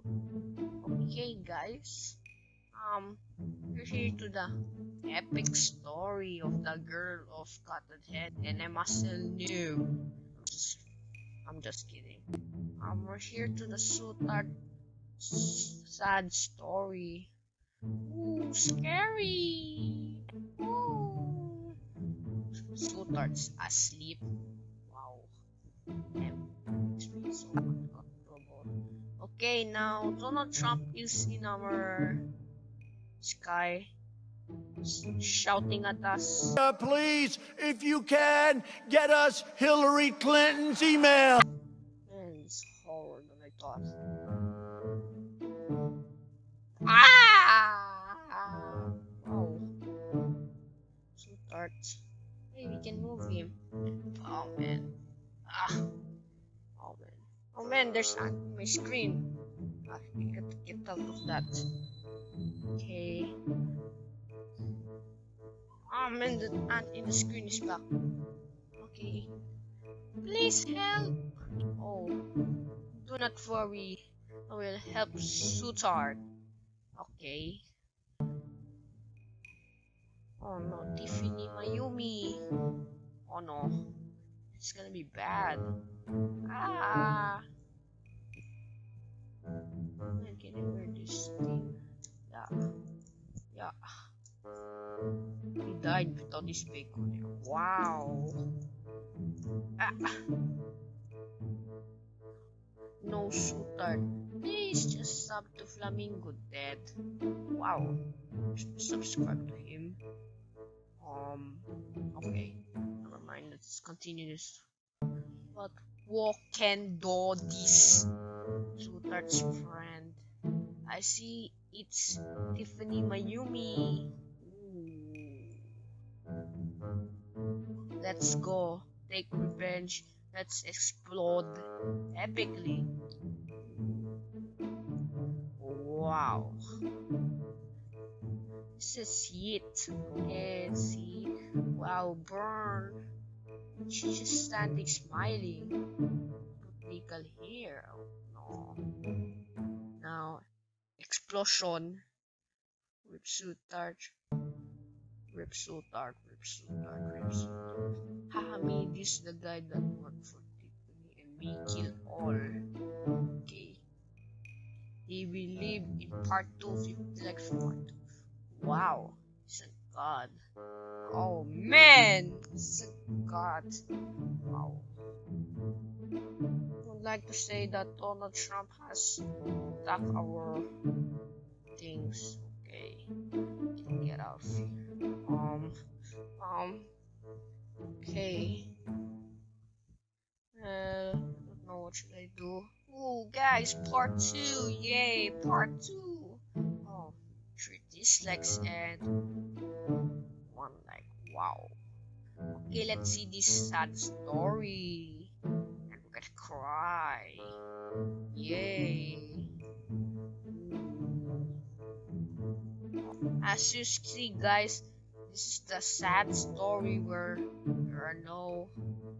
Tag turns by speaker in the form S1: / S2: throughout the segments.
S1: Okay, guys. We're here to the epic story of the girl of Cotton Head and Emma still new. I'm just kidding. We're here to the Sutard sad story. Ooh, scary. Ooh. Sutard's asleep. Wow. Makes me so uncomfortable. Okay, now Donald Trump is in our sky shouting at us.
S2: Please, if you can, get us Hillary Clinton's email.
S1: Man, it's horror than I thought. Ah! Oh. So tart. Hey, we can move him. Oh man. Ah. Oh man. Oh man, there's my screen. I got to get out of that. Okay. Oh man, the ant in the screen is back. Okay. Please help. Oh. Do not worry. I will help Sutard. Okay. Oh no, Tiffany Mayumi. Oh no. It's gonna be bad. Ah. Can I wear this thing? Yeah. Yeah. He died without his bacon. Wow. Ah. No, Sutard. Please just sub to Flamingo Dead. Wow. Subscribe to him. Okay. Never mind. Let's continue this. But what can do this? Sutard's friend. I see it's Tiffany Mayumi. Ooh. Let's go. Take revenge. Let's explode epically. Wow. This is it. Okay, let's see. Wow, burn. She's just standing smiling. Botanical hair. Oh, no. Now, explosion. Rip Sutard. Rip Sutard. Rip Sutard. Rip Sutard. Haha, me, this is the guy that worked for Tiffany and me kill all. Okay. He will live in part 2 of Intellect part 2. Wow. He's a god. Oh man! He's a god. Wow. I would like to say that Donald Trump has attacked our things. Okay. Get out of here. Okay. I don't know what should I do. Ooh, guys, part 2. Yay, part 2. Oh, 3 dislikes and 1 like. Wow. Okay, let's see this sad story. And we're gonna cry. Yay. As you see, guys, this is the sad story where there are no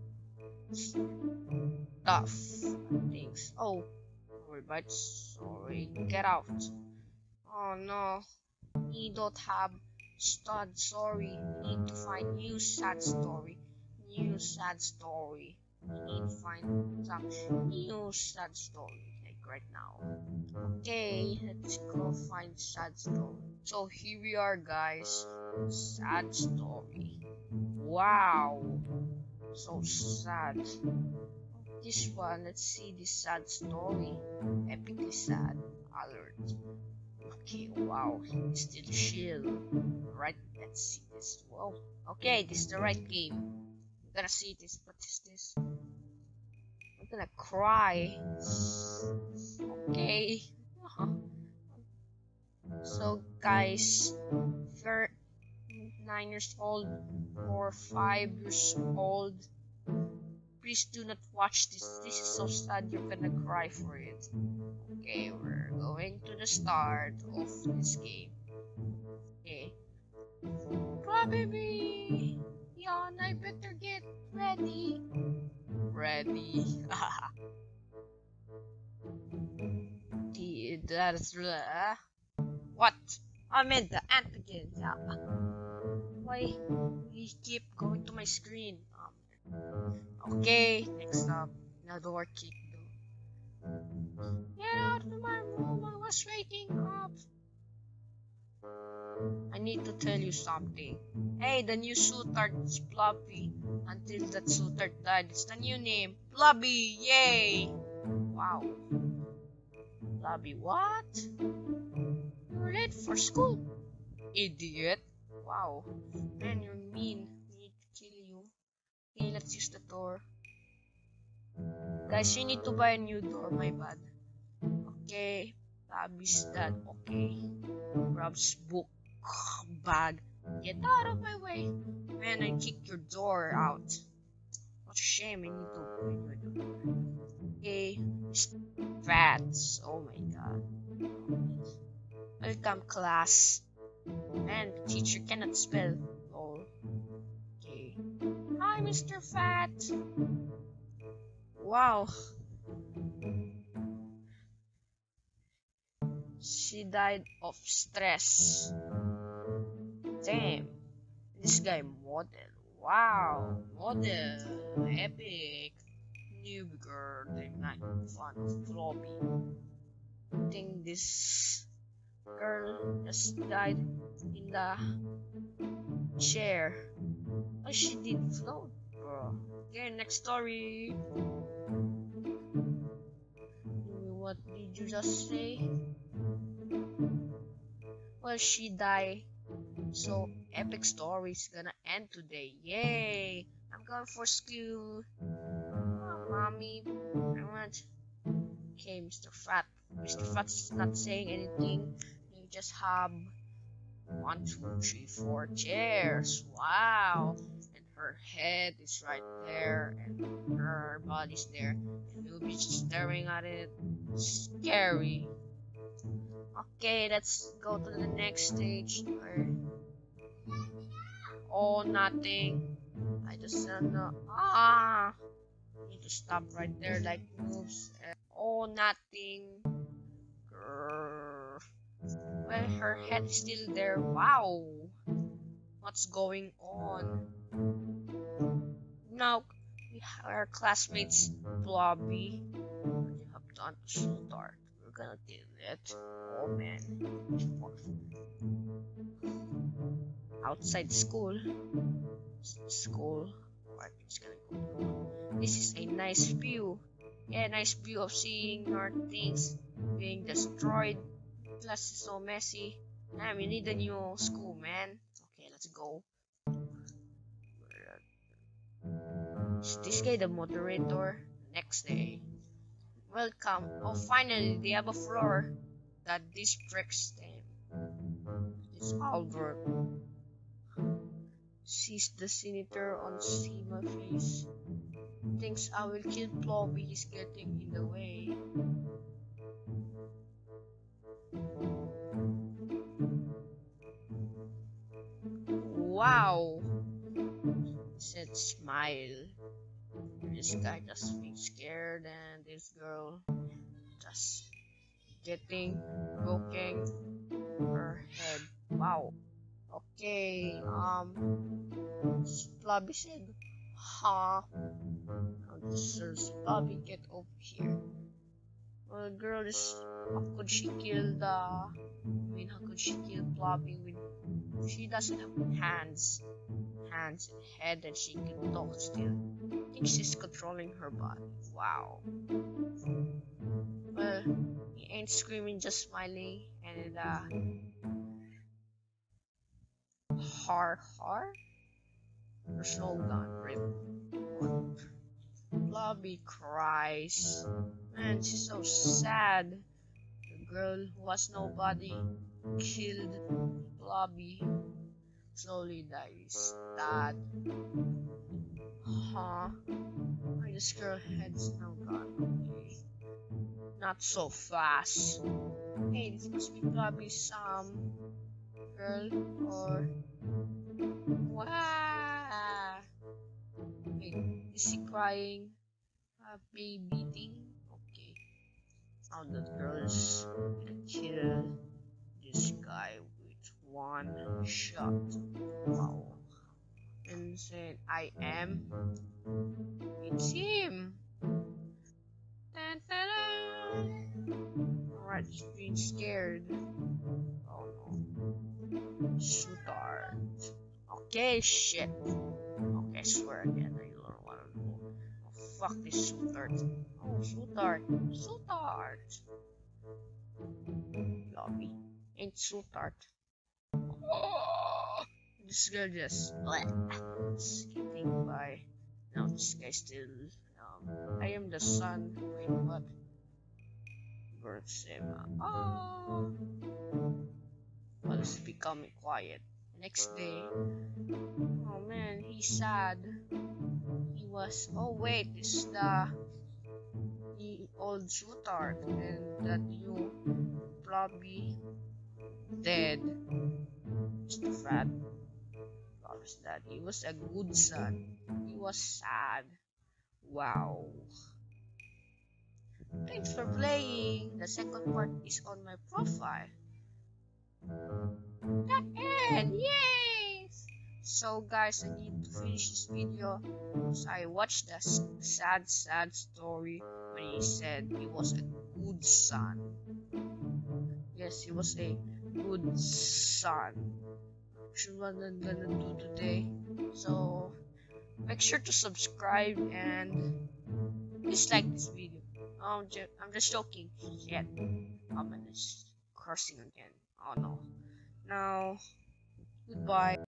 S1: stuff things. Oh, but sorry, get out. Oh no, we don't have stud. Sorry, we need to find new sad story. New sad story. We need to find some new sad story like right now. Okay, let's go find sad story. So here we are, guys. Sad story. Wow, so sad. This one, let's see this sad story. Epically sad. Alert. Okay, wow, he's still chill. Right, let's see this. Whoa. Okay, this is the right game. I'm gonna see this. What is this? I'm gonna cry. Okay. So, guys, if you're 9 years old or 5 years old, please do not watch this. This is so sad, you're gonna cry for it. Okay, we're going to the start of this game. Okay. Cry baby! Yawn, I better get ready. Ready. Did that is what? I meant the ant again. Yeah. Why we keep going to my screen? Okay, next up, the door kick. Get out of my room! I was waking up. I need to tell you something. Hey, the new Sutard is Blobby. Until that Sutard died, it's the new name. Blobby! Yay! Wow. Blobby, what? You're late for school. Idiot. Wow. Man, you're mean. We need to kill you. Okay, let's use the door. Guys, you need to buy a new door, my bad. Okay. Blobby's dad. Okay. Grabs book. Bag. Get out of my way. Man, I kicked your door out. What a shame, I need to open your door. Okay. Fats. Oh my god. Welcome, class. Man, the teacher cannot spell. Oh. Okay. Hi, Mr. Fat. Wow. She died of stress. Damn. This guy model. Wow. Model. Epic. Noob girl. They make fun of Blobby. I think this girl just died in the chair. Oh, she did float, bro. Okay, next story. What did you just say? Well, she died. So, epic story is gonna end today. Yay! I'm going for school. Oh, mommy, I want. Okay, Mr. Fat. Mr. Fat's not saying anything. You just have 1, 2, 3, 4 chairs. Wow! And her head is right there, and her body's there, and you'll be staring at it. Scary. Okay, let's go to the next stage. Oh, nothing. I just don't know. Need to stop right there like moves. Oh, nothing. Grrr. Well, her head is still there. Wow. What's going on? Now, our classmates, Blobby. What you have done to Sutard? We're gonna do it. Oh man. Outside school. Alright, it's gonna go. This is a nice view. Yeah, nice view of seeing our things being destroyed. Class is so messy. Man, we need a new school, man. Okay, let's go. Is this guy the moderator? Next day. Welcome. Oh, finally, they have a floor that distracts them. It's Albert. Sees the senator on see my face. Thinks I will kill Blobby. He's getting in the way. Wow. He said smile. This guy just being scared, and this girl just getting broken her head. Wow. Okay, Blobby said, huh? Now this is Blobby, get over here. Well, the girl is, how could she kill Blobby with, she doesn't have hands and head, and she can talk still. I think she's controlling her body. Wow. Well, he ain't screaming, just smiling, and har. There's no gun, rip. Blobby cries. Man, she's so sad. The girl who has nobody killed Blobby. Slowly dies. Dad. Huh? Why this girl head's now gone? Okay. Not so fast. Hey, this must be Blobby's girl or wow. Wait, is he crying? Baby thing? Okay. Now the girl is gonna one shot. Wow. And said, I am. It's him. Dun, dun, dun. Alright, he's being scared. Oh no. Shootard. Okay, shit. Okay, I swear again. I don't want to know. Oh, fuck this Shootard. Oh, Shootard. Shootard. Lobby. Ain't Shootard. Oh, this girl just skipping by. Now this guy still. I am the sun. Wait, what? Bergsema. Oh. Well, it's becoming quiet. Next day. Oh man, he's sad. He was. Oh wait, this is the old Shootard, and that you probably dead. Mr. Fat promised that he was a good son. He was sad. Wow. Thanks for playing. The second part is on my profile. The end! Yay! So guys, I need to finish this video. So I watched the sad story when he said he was a good son. Yes, he was a good son. Which what I'm gonna do today. So make sure to subscribe and dislike this video. I'm just joking. Shit. I'm cursing again. Oh no. Now, goodbye.